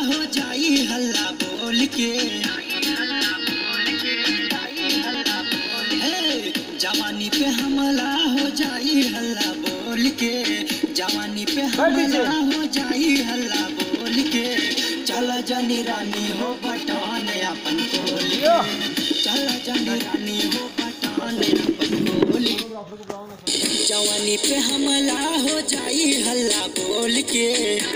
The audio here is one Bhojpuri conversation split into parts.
हो जाई हल्ला बोल के, जवानी पे हमला हो जाई हल्ला बोल के, जवानी पे हमला हो जाई हल्ला बोल के। चला जानी रानी हो बटन अपन खोल के, चला जानी रानी हो बटन अपन खोल के। जवानी पे हमला हो जाई हल्ला बोल के,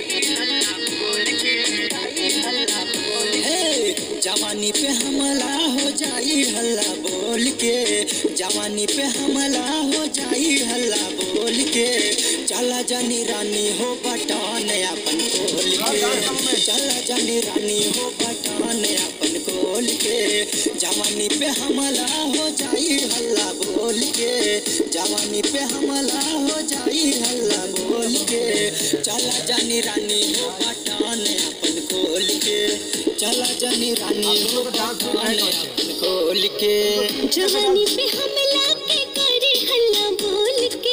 जवानी पे हमला हो जाई हल्ला बोल के, जवानी पे हमला हो जाई हल्ला बोल के। चला जानी रानी हो बटन अपन खोल के, चला जानी रानी हो बटन अपन खोल के। जवानी पे हमला हो जाई हल्ला बोल के, जवानी पे हमला हो जाई हल्ला बोल के। चला जानी रानी हो बटन अपन खोल के, चला जानी रानी हो बटन अपन खोल के। जवानी पे हमला के करे हल्ला बोल के,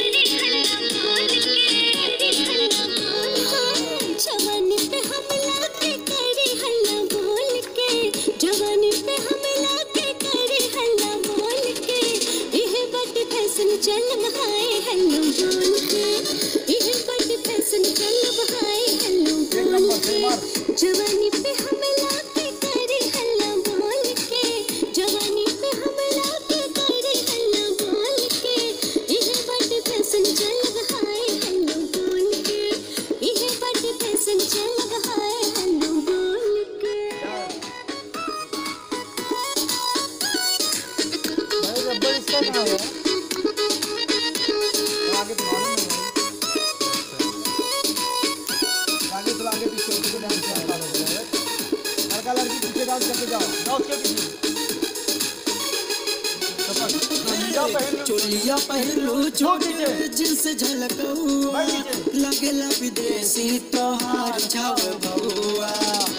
जवानी पे हमला के करे हल्ला बोल के, जवानी पे हमला के करे हल्ला बोल के। यह बात फैशन चल बहाए हल्ला बोल के, यह बात फैशन चल बहाए हल्ला बोल के। जवानी पे हमला के करे हल्ला बोल के, जवानी पे हमला के करे हल्ला बोल के। यह बात फैशन चल बहाए हल्ला बोल के, यह बात फैशन चल बहाए हल्ला बोल के। भाई रबर इसका कहाँ है? आगे तो मालूम नहीं है। आगे तो आगे पीछे उसके ध्यान से आगे बढ़ो। लड़का लड़की पीछे डांस करके जाओ, जाओ उसके पीछे। चोलिया पहलो छोटे जिनस झलकौआ, लगेला विदेशी तोहार छाव बउआ।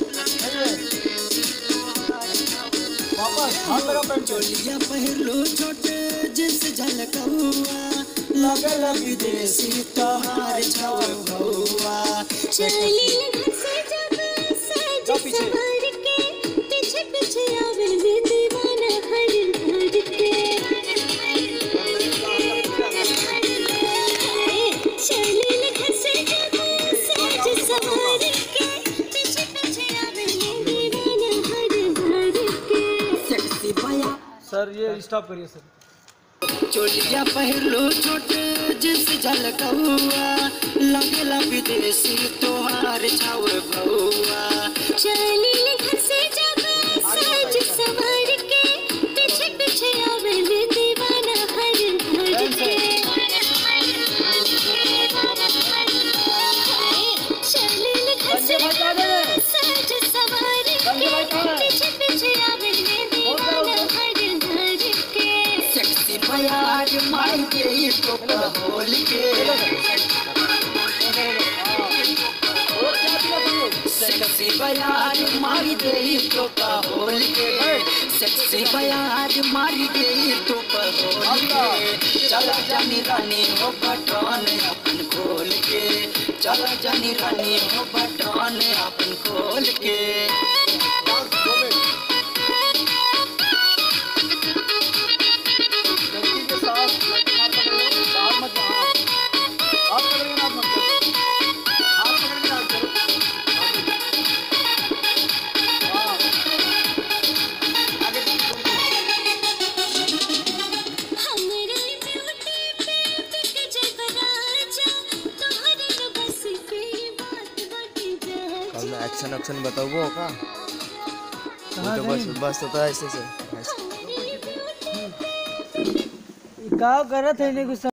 चोलिया पहलो छोटे जिनस झलकौआ, लगेला विदेशी तोहार छाव बउआ। चली से जब सज सवार के, पीछे पीछे आवे वे दीवाना हर भर के। चली से जब सज सवार के, पीछे पीछे आवे वे दीवाना हर भर के। सेक्सी बया सर ये स्टॉप करिए सर। चोलिया पहलो छोटे जिस झलकौआ, लगेला विदेशी तोहार छाव बउआ। चली घर से जब सज सवार के, पीछे पीछे आवे वे दीवाना हर भर के। चली घर से जब सज सवार के, पीछे पीछे आवे वे दीवाना हर भर के। सेक्सी बयार माई गई तो बोल के, सेक्सी बयार मारी गई तो बोल के, सेक्सी बयार मारी गई तो बोल के। चला जानी रानी हो बटन अपन खोल के, चला जानी रानी हो बटन अपन खोल के। एक्शन एक्शन बताओ का तो बस बस तो ऐसे से गाँव करत है नहीं कुछ।